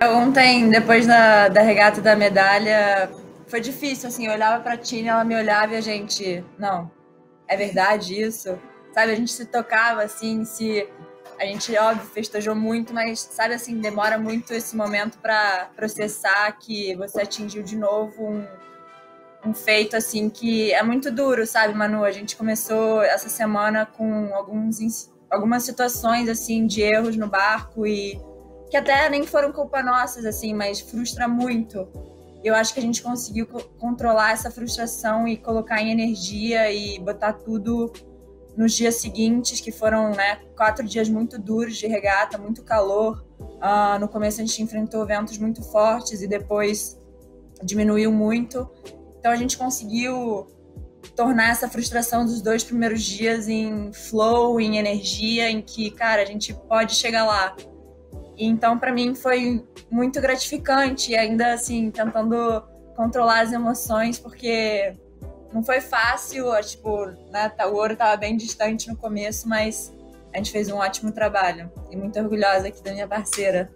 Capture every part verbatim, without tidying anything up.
Ontem, depois da, da regata da medalha, foi difícil, assim, eu olhava pra Tina, ela me olhava e a gente, não, é verdade isso? Sabe, a gente se tocava, assim, se a gente, óbvio, festejou muito, mas, sabe, assim, demora muito esse momento pra processar que você atingiu de novo um, um feito, assim, que é muito duro, sabe, Manu? A gente começou essa semana com alguns, algumas situações, assim, de erros no barco e que até nem foram culpa nossas, assim, mas frustra muito. Eu acho que a gente conseguiu co- controlar essa frustração e colocar em energia e botar tudo nos dias seguintes, que foram, né, quatro dias muito duros de regata, muito calor. Ah, no começo a gente enfrentou ventos muito fortes e depois diminuiu muito. Então a gente conseguiu tornar essa frustração dos dois primeiros dias em flow, em energia, em que, cara, a gente pode chegar lá. E então, para mim, foi muito gratificante, e ainda assim, tentando controlar as emoções, porque não foi fácil, tipo, né, o ouro estava bem distante no começo, mas a gente fez um ótimo trabalho. E muito orgulhosa aqui da minha parceira.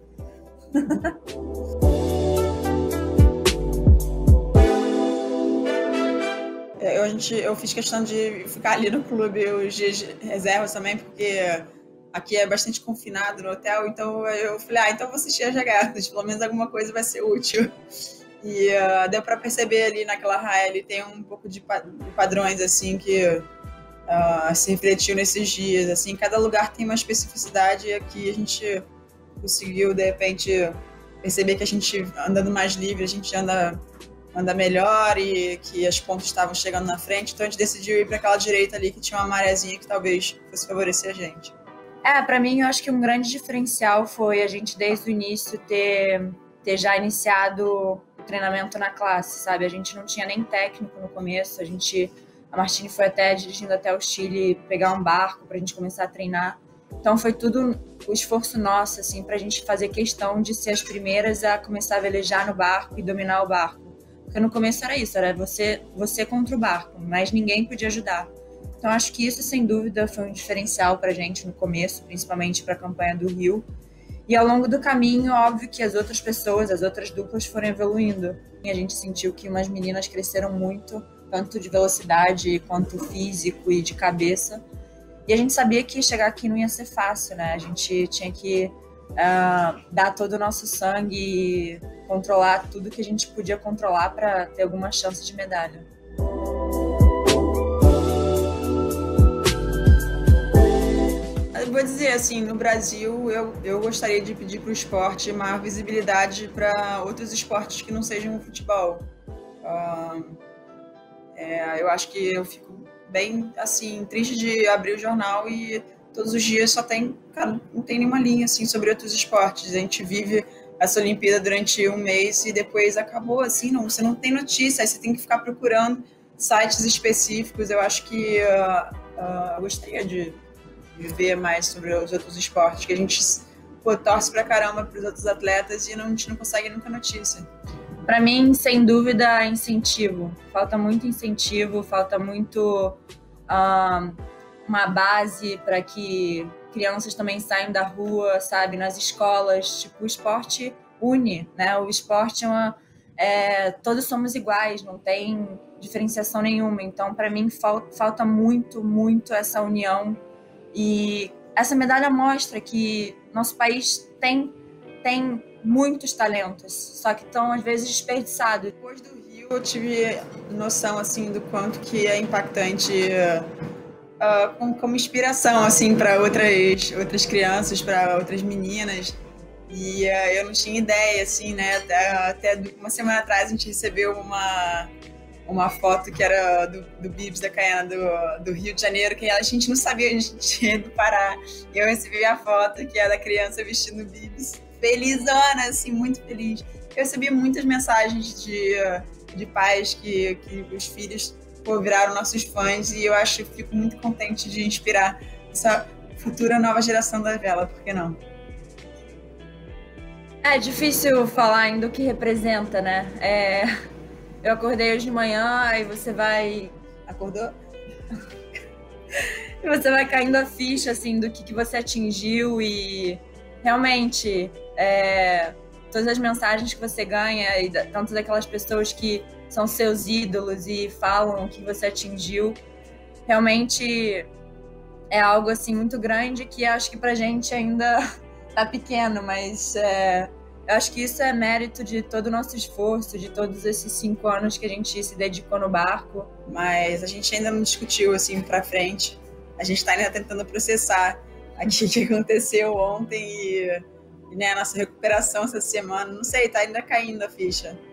Eu, a gente, eu fiz questão de ficar ali no clube os dias de reservas também, porque aqui é bastante confinado no hotel, então eu falei, ah, então eu vou assistir as regatas, pelo menos alguma coisa vai ser útil. E uh, deu para perceber ali naquela raia, ele tem um pouco de, pa de padrões, assim, que uh, se refletiu nesses dias, assim, cada lugar tem uma especificidade e aqui a gente conseguiu, de repente, perceber que a gente, andando mais livre, a gente anda anda melhor e que as pontas estavam chegando na frente, então a gente decidiu ir para aquela direita ali que tinha uma marezinha que talvez fosse favorecer a gente. É, para mim, eu acho que um grande diferencial foi a gente, desde o início, ter, ter já iniciado o treinamento na classe, sabe? A gente não tinha nem técnico no começo, a gente, a Martine foi até dirigindo até o Chile pegar um barco para a gente começar a treinar. Então foi tudo o esforço nosso, assim, para a gente fazer questão de ser as primeiras a começar a velejar no barco e dominar o barco. Porque no começo era isso, era você, você contra o barco, mas ninguém podia ajudar. Então acho que isso, sem dúvida, foi um diferencial para a gente no começo, principalmente para a campanha do Rio. E ao longo do caminho, óbvio que as outras pessoas, as outras duplas foram evoluindo. E a gente sentiu que umas meninas cresceram muito, tanto de velocidade quanto físico e de cabeça. E a gente sabia que chegar aqui não ia ser fácil, né? A gente tinha que uh, dar todo o nosso sangue e controlar tudo que a gente podia controlar para ter alguma chance de medalha. Eu vou dizer assim, no Brasil, eu, eu gostaria de pedir para o esporte maior visibilidade para outros esportes que não sejam o futebol. Uh, é, eu acho que eu fico bem, assim, triste de abrir o jornal e todos os dias só tem, cara, não tem nenhuma linha, assim, sobre outros esportes. A gente vive essa Olimpíada durante um mês e depois acabou, assim, não, você não tem notícia, aí você tem que ficar procurando sites específicos. Eu acho que uh, uh, eu gostaria de ver mais sobre os outros esportes, que a gente, pô, torce pra caramba pros outros atletas e não, a gente não consegue nunca notícia. Para mim, sem dúvida, incentivo. Falta muito incentivo, falta muito uh, uma base para que crianças também saiam da rua, sabe, nas escolas. Tipo, o esporte une, né? O esporte é uma... É, todos somos iguais, não tem diferenciação nenhuma. Então, para mim, falta, falta muito, muito essa união. E essa medalha mostra que nosso país tem, tem muitos talentos, só que estão, às vezes, desperdiçados. Depois do Rio, eu tive noção, assim, do quanto que é impactante... Uh, como, como inspiração, assim, para outras, outras crianças, para outras meninas. E uh, eu não tinha ideia, assim, né? Até, até uma semana atrás a gente recebeu uma, uma foto que era do, do Bibs da Caiana do, do Rio de Janeiro, que a gente não sabia, a gente tinha do Pará. E eu recebi a foto que é da criança vestindo Bibs. Felizona, assim, muito feliz. Eu recebi muitas mensagens de, de pais que, que os filhos pô, viraram nossos fãs e eu acho, fico muito contente de inspirar essa futura nova geração da vela, por que não? É difícil falar ainda o que representa, né? É, eu acordei hoje de manhã e você vai... Acordou? E você vai caindo a ficha, assim, do que, que você atingiu e realmente... É, todas as mensagens que você ganha, e tanto daquelas pessoas que são seus ídolos e falam o que você atingiu, realmente é algo assim muito grande que acho que pra gente ainda tá pequeno, mas é, eu acho que isso é mérito de todo o nosso esforço, de todos esses cinco anos que a gente se dedicou no barco. Mas a gente ainda não discutiu assim pra frente. A gente tá ainda tentando processar aqui o que aconteceu ontem e, e né, a nossa recuperação essa semana. Não sei, tá ainda caindo a ficha.